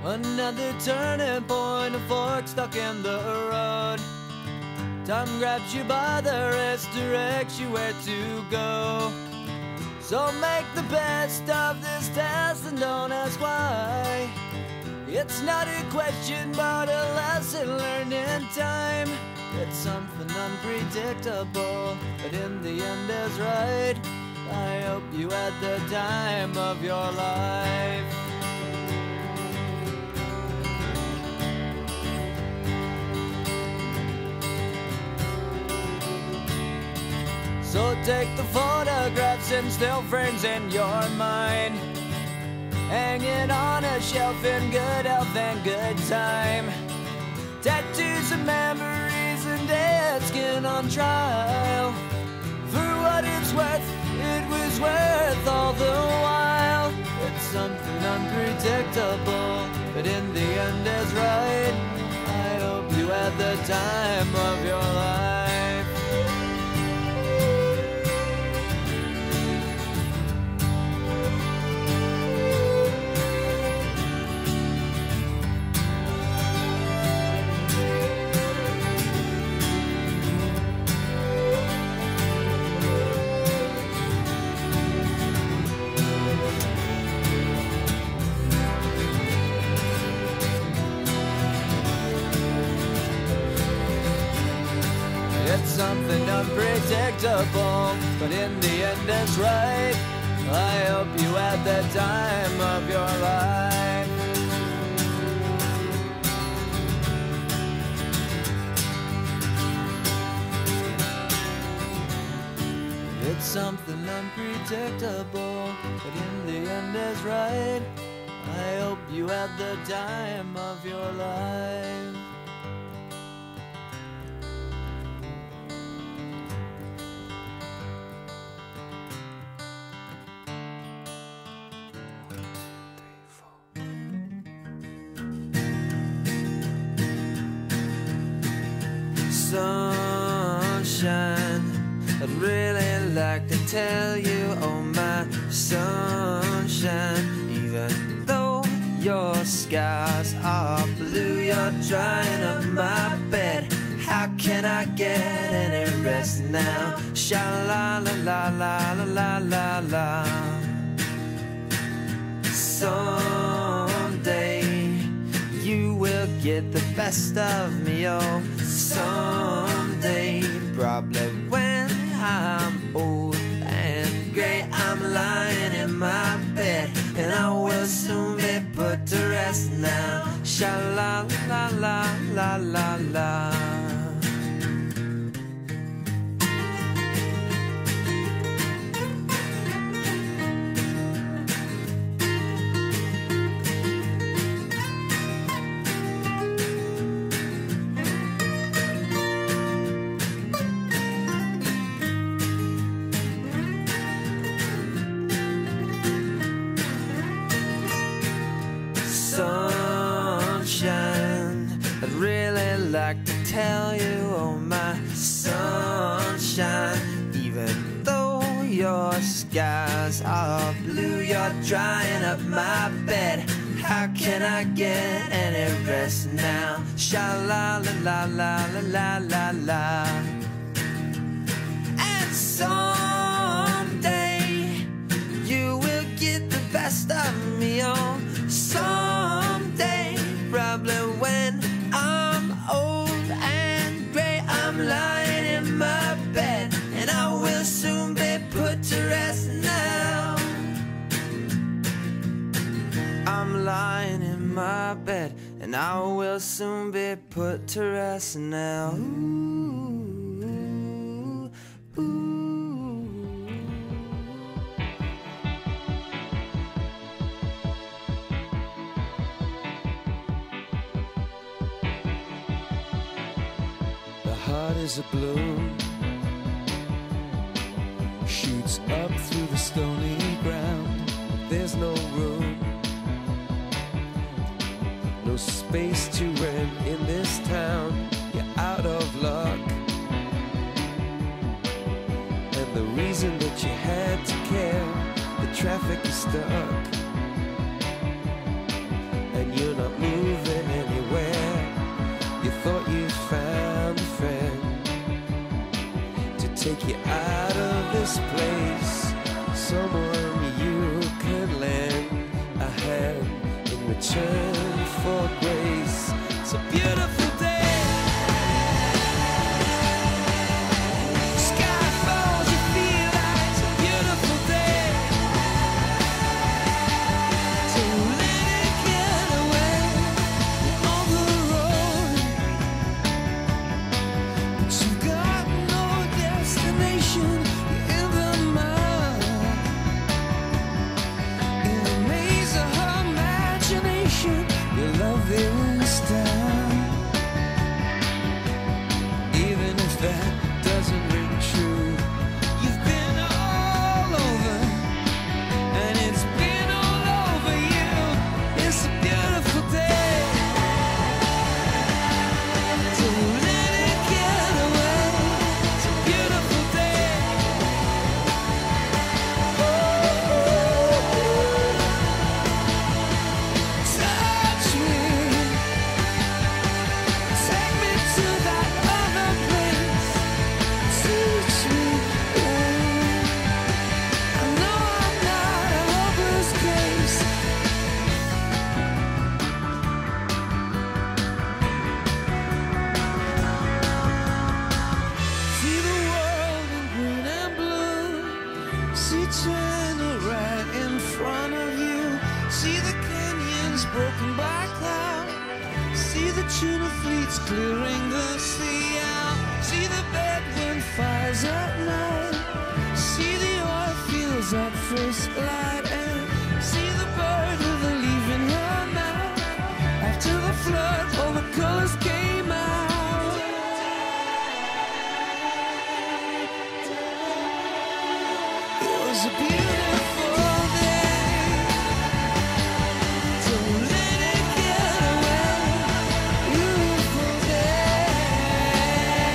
Another turning point, a fork stuck in the road. Time grabs you by the wrist, directs you where to go. So make the best of this test and don't ask why. It's not a question but a lesson learned in time. It's something unpredictable, but in the end is right. I hope you had the time of your life. So take the photographs and still frames in your mind, hanging on a shelf in good health and good time. Tattoos and memories and dead skin on trial. For what it's worth, it was worth all the while. It's something unpredictable, but in the end is right. I hope you had the time of your life. It's something unpredictable, but in the end it's right. I hope you had the time of your life. It's something unpredictable, but in the end is right. I hope you had the time of your life. Sunshine, I'd really like to tell you, oh my sunshine. Even though your skies are blue, you're drying up my bed. How can I get any rest now? Sha-la-la-la-la-la-la-la-la. Someday you will get the best of me, oh. Someday, probably when I'm old and gray, I'm lying in my bed, and I will soon be put to rest now. Sha-la-la-la-la-la-la. Sunshine, I'd really like to tell you, oh my sunshine. Even though your skies are blue, you're drying up my bed. How can I get any rest now? Sha-la-la-la-la-la-la-la. And someday you will get the best of me, oh. Someday, probably when I'm old and gray, I'm lying in my bed, and I will soon be put to rest now. I'm lying in my bed, and I will soon be put to rest now. Ooh, ooh. Heart is a balloon, shoots up through the stony ground. There's no room, no space to rent in this town. You're out of luck, and the reason that you had to care, the traffic is stuck, and you're not take you out of this place. Someone you could lend a hand in return for grace. It's a beautiful day. Sky falls, you feel like it's a beautiful day. So let it get away on the road. But you got no destination, you're in the mud. In the maze of her imagination, your love is down. Even if that doesn't ring true, you've been all over, and it's been all over you. It's a beautiful day. So let it get away. It's a beautiful day. Touch me, take me to that other place. Teach me, I know I'm not a hopeless case. See the world in green and blue. See China right in front of you. See the canyons broken by cloud. See the tuna fleets clearing the sea out. See the bedroom fires at night. See the oil fields at first light. And see the bird with a leaf in her mouth. After the flood, all the colors came out. It was a beautiful day. So let it get away. Beautiful day.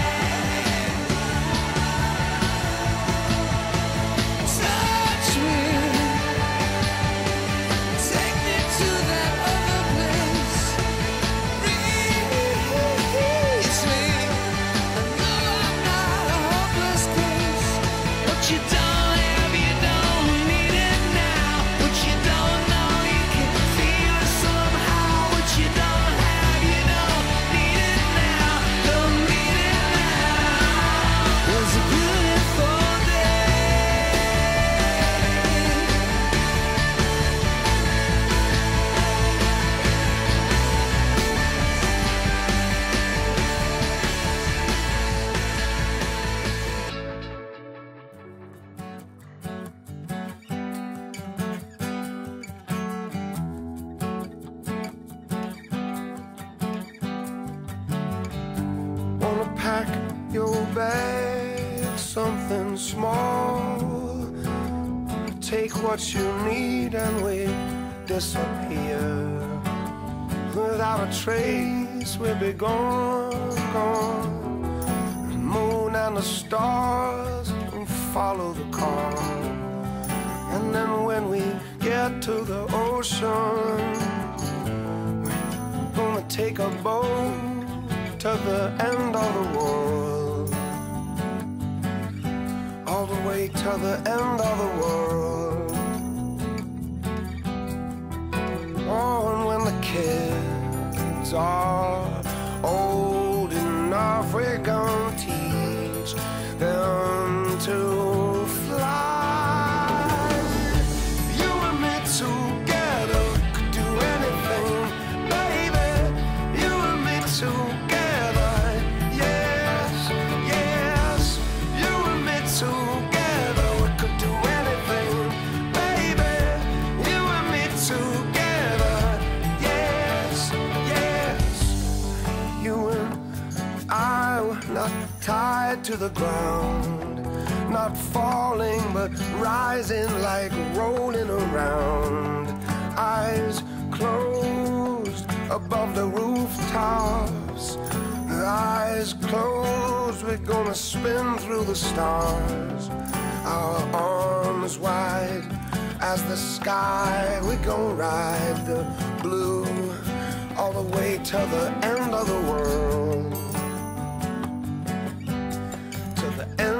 Touch me, take me to that other place. Reach me, I know I'm not a hopeless case. What you don't have, you don't need it now. What you don't know, you can feel it somehow. What you don't have, you don't need it now. Don't need it now. It was a beautiful day. Wanna pack your bag, something small. Take what you need and we disappear. Without a trace, we'll be gone, gone. The moon and the stars will follow the car. And then when we get to the ocean, we're gonna take a boat to the end of the world, all the way to the end of the world. Oh, and when the kids are old enough, we're gonna teach them to fly. You and me together could do anything, baby. You and me together, yes, yes. You and me together, we could do anything, baby. You and me together, yes, yes. You and I were not tied to the ground, not falling but rising like rolling around. Eyes closed above the rooftops, eyes closed, we're gonna spin through the stars. Our arms wide as the sky, we're gonna ride the blue all the way to the end of the world, to the end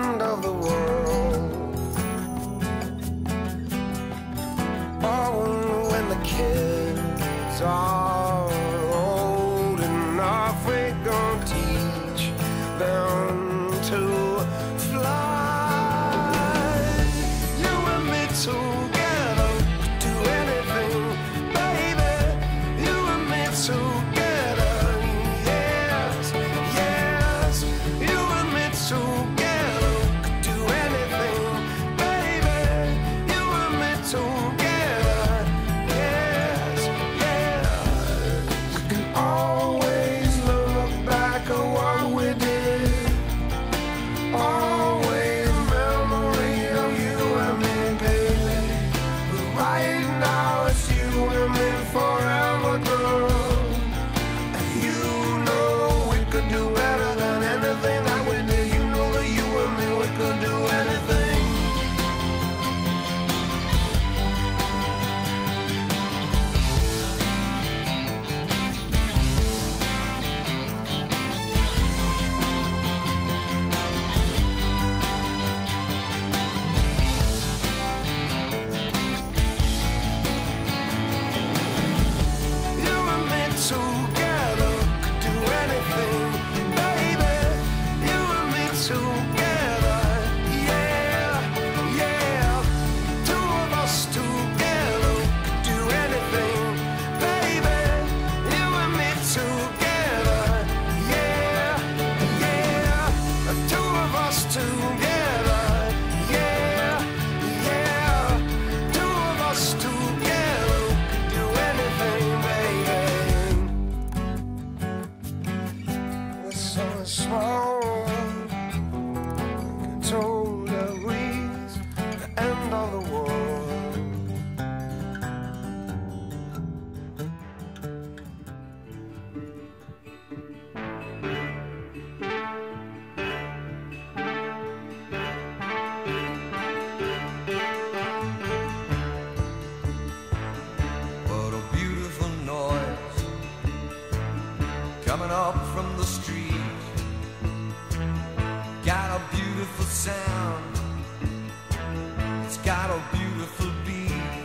sound. It's got a beautiful beat.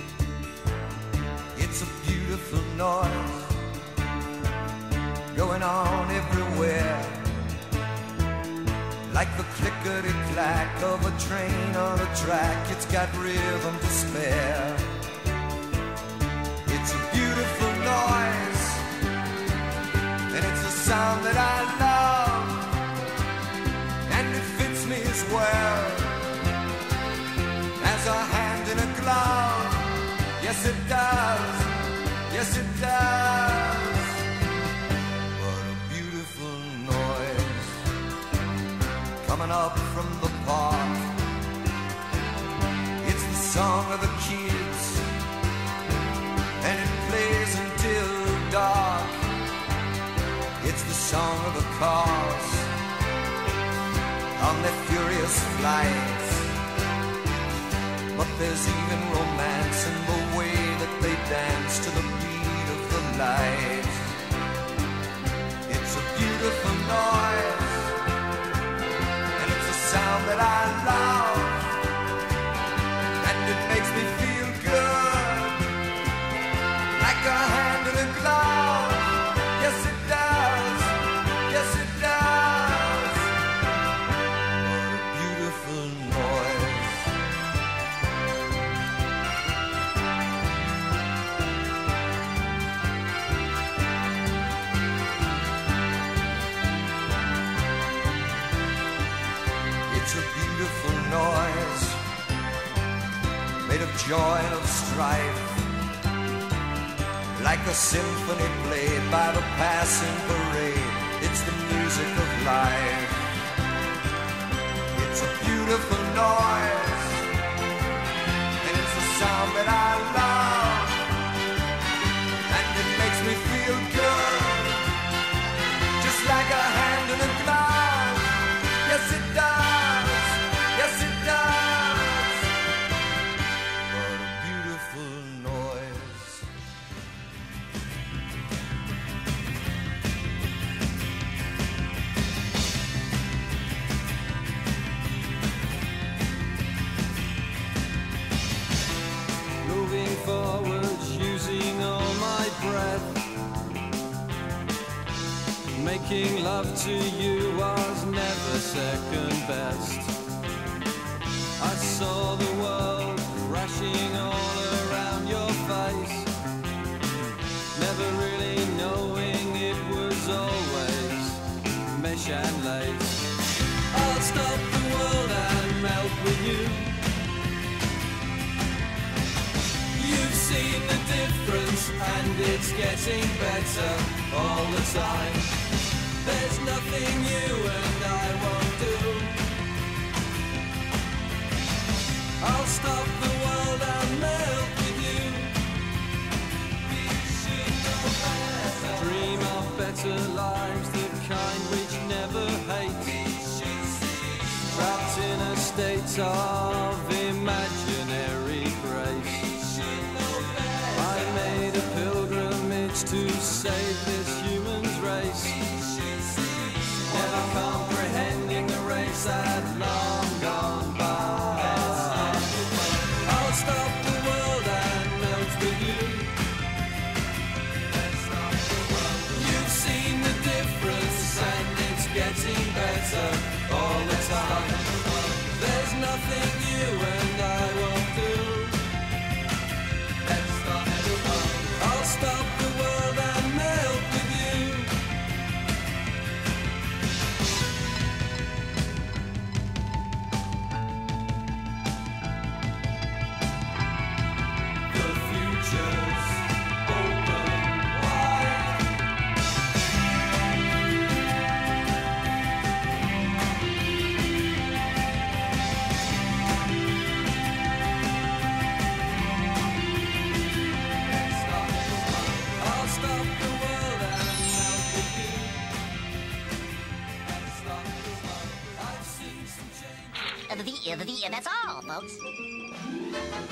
It's a beautiful noise going on everywhere, like the clickety-clack of a train on a track. It's got rhythm to spare. It's a beautiful noise, and it's a sound that I love, and it fits me as well as a hand in a glove. Yes, it does. Yes, it does. What a beautiful noise coming up from the park. It's the song of the kids, and it plays until dark. It's the song of the cars on their furious flights. But there's even romance in the way that they dance to the beat of the light. It's a beautiful noise, and it's a sound that I love, and it makes me feel good, like a hand in a glove. Yes, it does. Yes, it does. What a beautiful noise. It's a beautiful noise, made of joy and of strife, like a symphony played by the passing parade. It's the music of life. It's a beautiful noise, and it's a sound that I love, and it makes me feel good, just like a hand in a glove. Yes, it does. Yes, it does. What a beautiful noise. Moving forwards, using all my breath. Making love to you was never second best. I saw the world crashing all around your face, never really knowing it was always mesh and lace. I'll stop the world and melt with you. You've seen the difference, and it's getting better all the time. There's nothing you and I won't do. I'll stop the world and melt with you. We should know better. Dream of better lives, the kind which never hate. Trapped in a state of imaginary grace. I made a pilgrimage to save this human's race, never comprehending the race had long gone by. I'll stop the world and melt with you. You've seen the difference, and it's getting better all the time. There's nothing you and I won't do. I'll stop the world and melt with you. The future's open wide. I'll stop the world and melt with you. I'll stop the world. I've seen some change. That's all, folks.